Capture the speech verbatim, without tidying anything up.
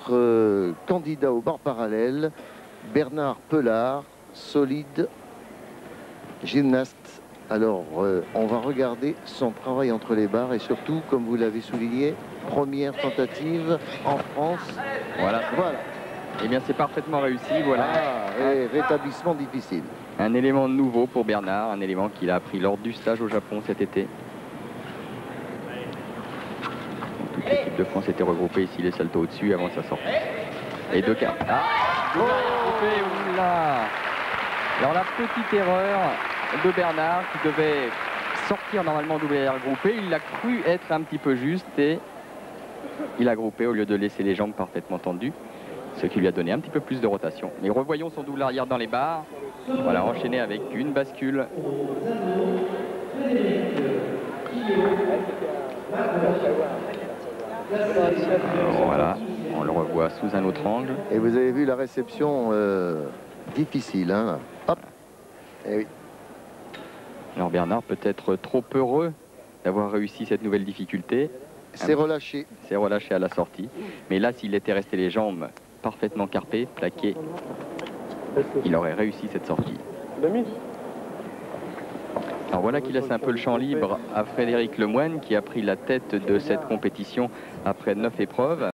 notre euh, candidat au bar parallèle, Bernard Pelard, solide gymnaste. Alors, euh, on va regarder son travail entre les barres et surtout, comme vous l'avez souligné, première tentative en France. Voilà. Voilà. Eh bien, c'est parfaitement réussi. Voilà. Ah, et rétablissement difficile. Un élément nouveau pour Bernard, un élément qu'il a appris lors du stage au Japon cet été. Toute l'équipe de France était regroupée ici, les saltos au-dessus avant sa sortie. Et deux cartes. Ah, double arrière groupé, oula. Alors la petite erreur de Bernard qui devait sortir normalement double arrière groupé, il a cru être un petit peu juste et il a groupé au lieu de laisser les jambes parfaitement tendues, ce qui lui a donné un petit peu plus de rotation. Mais revoyons son double arrière dans les barres. Voilà, enchaîné avec une bascule. Alors, voilà, on le revoit sous un autre angle. Et vous avez vu la réception euh, difficile, hein. Hop. Et oui. Alors Bernard peut être trop heureux d'avoir réussi cette nouvelle difficulté. C'est relâché. C'est relâché à la sortie. Mais là, s'il était resté les jambes parfaitement carpées, plaquées, il aurait réussi cette sortie. Alors voilà qui laisse un peu le champ libre à Frédéric Lemoine qui a pris la tête de cette compétition après neuf épreuves.